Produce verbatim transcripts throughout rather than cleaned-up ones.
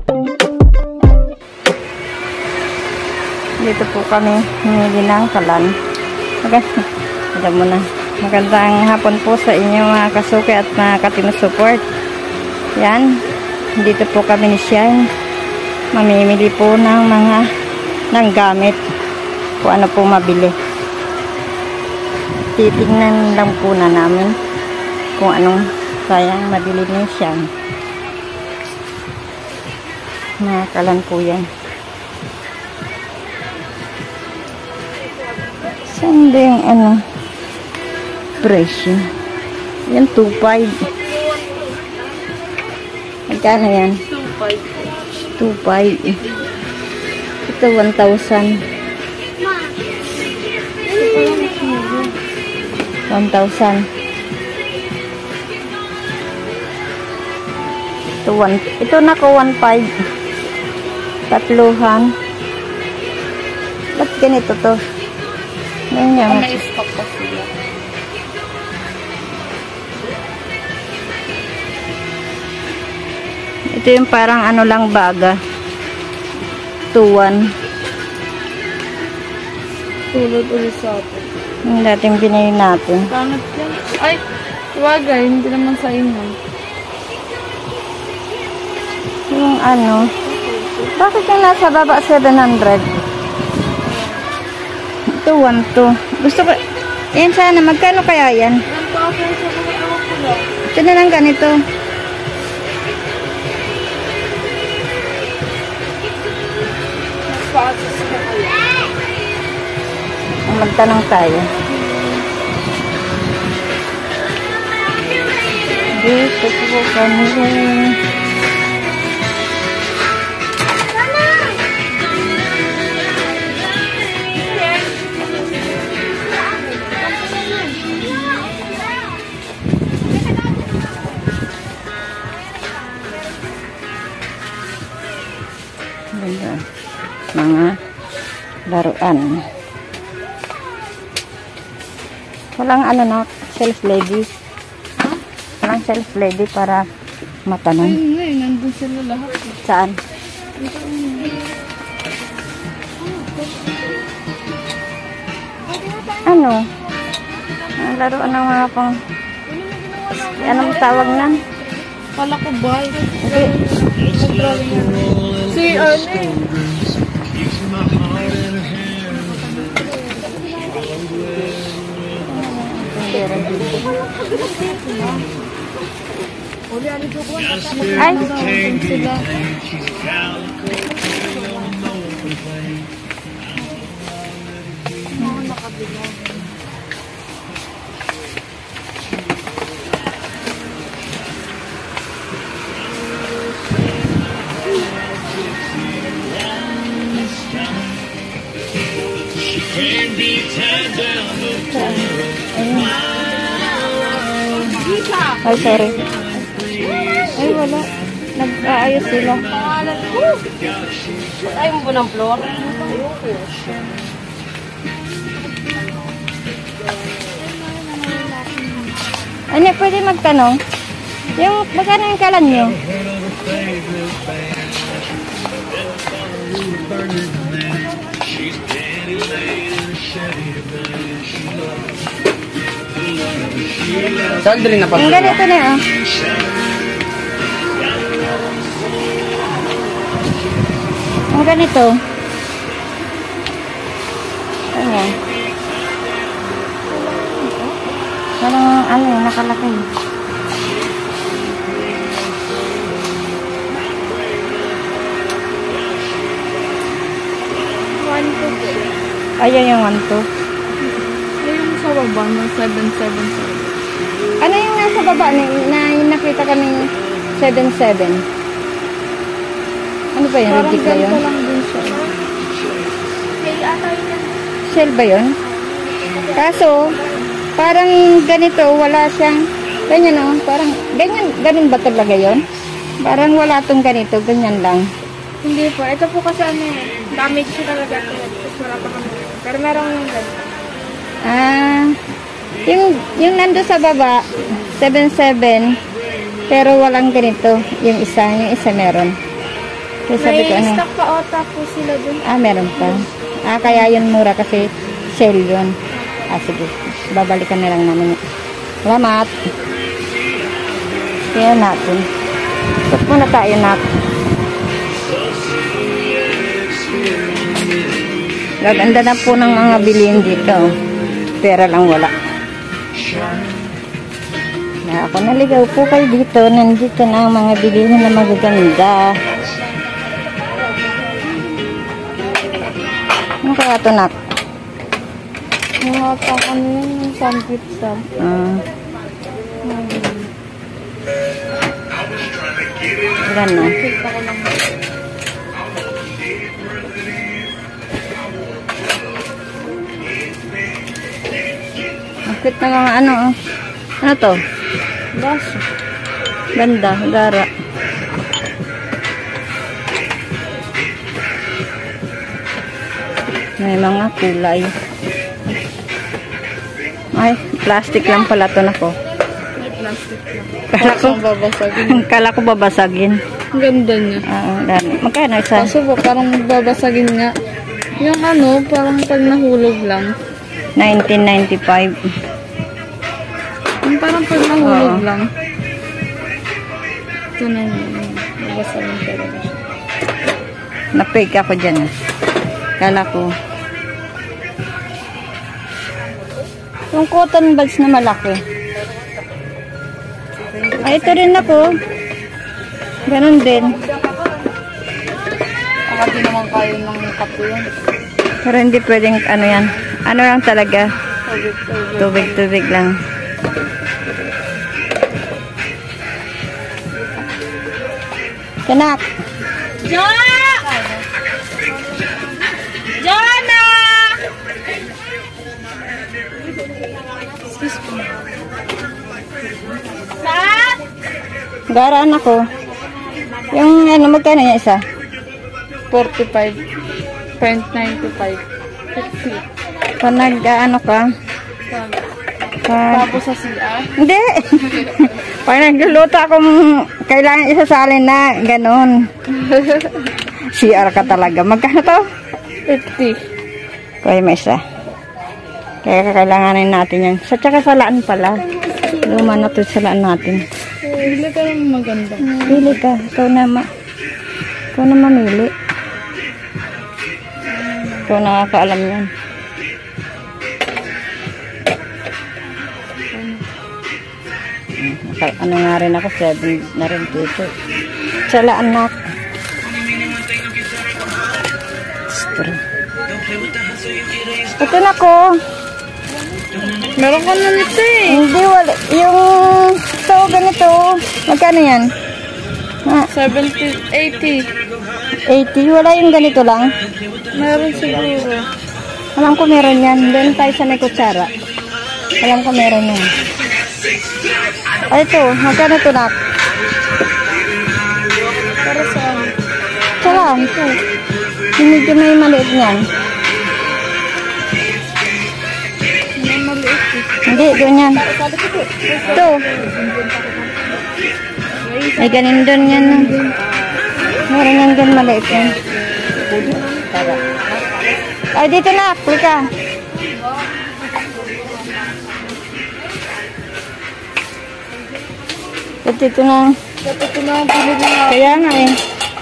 Dito po kami humili ng kalan. Maganda mo na. Magandang hapon po sa inyo mga kasuki at mga katinusupport. Yan. Dito po kami ni Shine. Mamimili po ng mga ng gamit. Kung ano po mabili. Titignan lang po na namin kung anong sayang mabili ni Shine. Mga kalan po yan. Saan ba yung ano presyo? Yan two five. Magkano yan? two five. Ito one thousand. one thousand. Ito one. Ito na ko one five. Tatluhan. Ba't ganito to? Ganyan. May stock pa sila. Ito yung parang ano lang baga. two one. Tulad ulit sa atin. Yung dating binili natin. Pangat yan. Ay, wagay. Hindi naman sa inyo. Yung ano. Bakit yung nasa baba seven hundred? Ito one two. Gusto ko. Yan sana. Magkano kaya yan? Ito na lang ganito. Magtanong tayo. Dito po kami. Mga laruan. Walang ano na, shelf lady. Huh? Walang shelf lady para matanong. Ayun nga eh, nandun sila lahat. Saan? Ano? Ang laruan ng mga pang... Anong tawag nan? Kala ko ba? Okay. Si ano eh. Ay, sila. ay sorry. Ay wala. Nag-aayos sila. Ayaw mo ba ng floor? Ano, pwede magtanong? Yung, magkano yung kalan nyo? Sandali na pa. Yung ganito na ah. Yung ganito. Ayan. Parang ano yung nakalaki. one two. Ayan yung one two. Ay, yung sa baba ng seven seven seven. Ano yung nasa baba na, na yung nakita kaming seven seven? Ano ba yun? Parang Reject ba yun? ganito lang din siya. Shell ba yun? Kaso, parang ganito, wala siyang, ganyan o, parang, ganyan, ganun ba talaga yun? Parang wala tong ganito, ganyan lang. Hindi po. Ito po kasi ano eh. Damage siya talaga. Tapos wala pa kami. Pero meron yung ganito. Ah, yung, yung nando sa baba, seven seven, pero walang ganito, yung isa, yung isa meron. Kaya sabi ko, May ano, stock pa ota po sila dun. ah, meron pa. Ah, kaya yun mura kasi sale yun. Ah, sige. Babalikan na lang namin. Salamat. Kaya natin. Tapos muna tayo natin. Gaganda na po ng mga bilihin dito. Pera lang wala. Na ako naligaw po kayo dito. Nandito na ang mga bilihin na magaganda. Ano kaya ito, nak? Mga pang ano yun, yung sandwich sab. Ah. Ilan na? Kita ko lang. Ang cute na mga ano, oh. Ano to? Baso. Ganda, gara. May mga kulay. Ay, plastic lang pala to na ko. May plastic lang. Kala ko, babasagin. kala ko babasagin. Ang ganda niya. Ah, uh, magkano isa? Kaso po, parang babasagin nga. Yung ano, parang pag nahulog lang. nineteen ninety-five. Yung parang pag nahulog Oo. lang. Ito na yun. Babasagin talaga siya. Na-fake ako dyan. ah. Kala ko. Yung cotton buds na malaki. Ay, ito rin ako. Ganon din. Baka di naman kayo ng kape yan. Pero hindi pwedeng ano yan. Ano lang talaga. Tubig, tubig. Tubig-tubig lang. Kanak. Jack! Jana! Sat! Garaan ako. Yung ano, magkano yung isa? forty-five point nine five. fifty. Pag nag-ano ka? Pag... Tapos sa C R. Hindi. Pag nagluluto akong kailangan isasalin na ganon. C R ka talaga. Magkano to? fifty. Kaya may isa. Kaya kakailanganin natin yan. Sa tsaka salaan pala. Luma na to salaan natin. Hindi ka naman maganda. Pili ka. Ikaw na ma... Ikaw na mamili. Ikaw nakakaalam yan. Ano nga rin ako, seven na rin dito. Salaan na. Ito na ko. Meron ka na nito eh. Hindi, wala. Yung so, ganito. Magkano yan? Ah, seventy, eighty. eighty. Wala yung ganito lang. Meron siguro. Alam ko meron yan. Doon tayo sa may kutsara. Alam ko meron yan. Ay, ito. Magkano ito, nak? Para saan? Tsaka, ito. Yung medyo may maliit niyan. May maliit eh. Hindi, doon yan. Ito. Ay, ganin doon yan. Meron yan doon maliit yan. Ay, dito na. Klika. Ito, ito na. Ito na ang pili na. Kaya nga eh.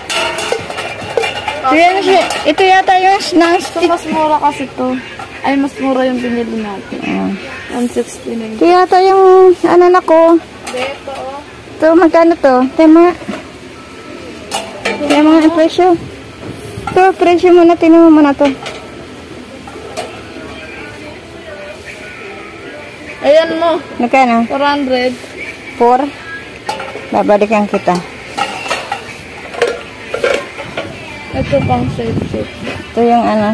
Ito, yan, siya- ito yata yung snacks. Ito mas mura kasi to. Ay, mas mura yung binili natin. Uh, one sixty-nine. ito yata yung ano na ko. Ito oh. Ito, magkano to? Ito yung mga... Ito yung mga presyo. Ito, presyo muna. Tinuha mo na to. Ayan mo. Magkano? four hundred. Four. Babalikan kita. Ito pang shape shape. Ito yung ano.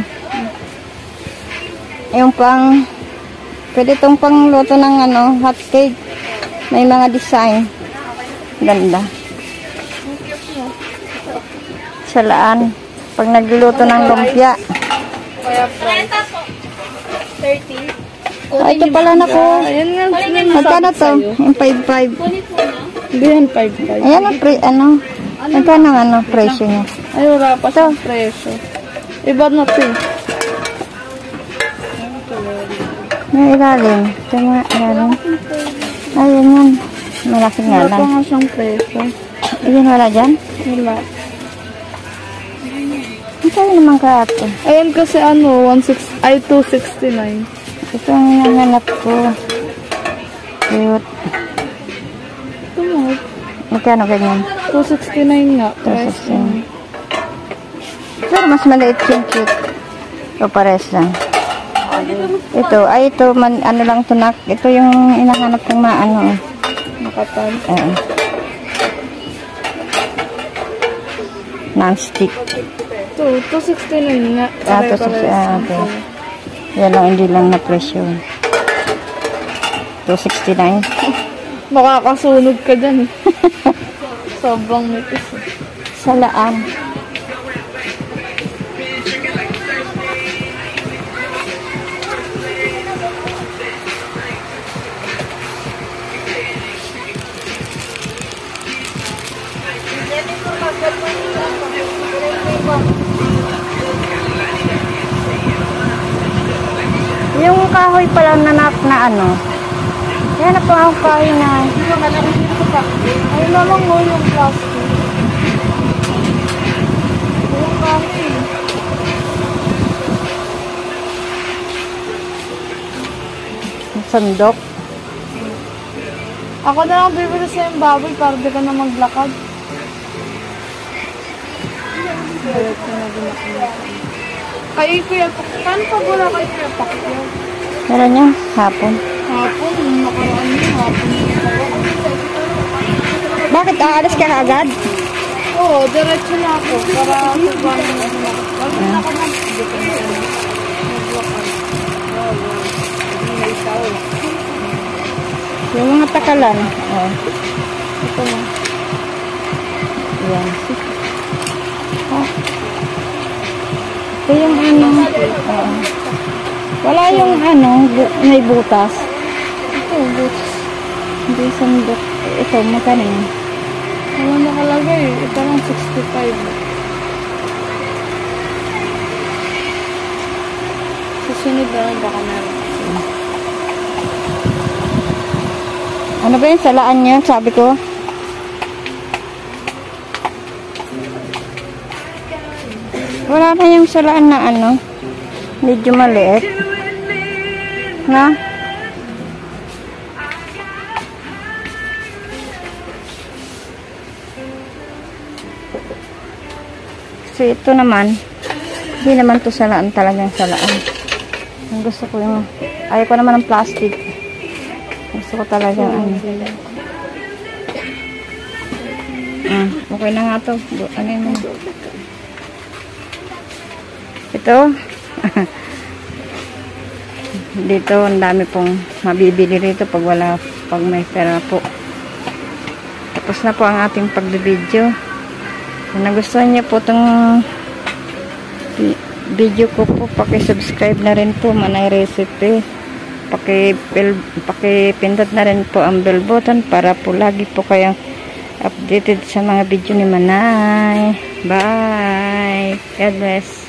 Yung pang... Pwede itong pang luto ng ano, hot cake. May mga design. Ganda. Salaan. Pag nagluluto ng lumpia. Kaya price. thirty. Ay, ito pala na ko. Ayan nga. Magkano to? Yung five five. Hindi yan five five. Ayan ang pre, ano. Magkano ang ano, presyo niya? Ay, wala pa siyang presyo. Iba na to. Yung ilalim. Ito nga, ilalim. Ayun yan. Malaki nga Wala pa lang. nga siyang presyo. Ayun, wala dyan? Wala. Ang sa'yo naman ka ito. Ayan kasi ano, one six, ay two sixty-nine. Ito ang nanganap ko. Cute. Ito mo. Magkano ganyan? two sixty-nine nga. two Price sixty-nine. Pero mas maliit yung cute. O pares lang. Ito, ay ito, man, ano lang ito nak. Ito yung inahanap kong maano. Makapal. Oo. Non-stick. Ito, two sixty-nine nga. Ah, two sixty-nine. Ah, okay. Yan lang, hindi lang na presyo. two sixty-nine. Makakasunog ka dyan eh. Sobrang nipis eh. Salaan. Yung kahoy pala na na, na ano. Yan na po ang kahoy na. Ay, naman mo yung plastic. Yung kahoy. Sandok. Ako na lang bibili sa yung baboy para di ka na maglakad. Balik ko na din ako. Kay Kuya Pak. Paano pag wala kay Kuya Pak? Meron yung hapon. Hapon, nakaraan yung hapon. Bakit aalis ka agad? Oo, diretso na ako. Para sabahan na ako. Wala na ako na. Hindi ko na ako. Maglakad. Yung mga takalan. Oh. Ito na. Yan. Ah. Ito yung ano. Oo. Wala yung ano, bu may butas. Ito, butas. Hindi sandok. Ito, magkano yun? Wala nakalagay. Ito lang sixty-five. Susunod na lang baka meron. Ano ba yun? Salaan yun, sabi ko. Wala na yung salaan na ano. Medyo maliit. Na? Kasi ito naman, hindi naman to salaan, talagang salaan. Ang gusto ko yung, ayaw ko naman ng plastic. Gusto ko talagang ano. Ah, okay na nga to. Ano yun? Ito. Dito, ang dami pong mabibili rito pag wala, pag may pera po. Tapos na po ang ating pag-video. Kung nagustuhan niyo po itong video ko po, paki-subscribe na rin po, Manay Recipe. Paki-pindot na rin po ang bell button para po lagi po kayong updated sa mga video ni Manay. Bye! God bless!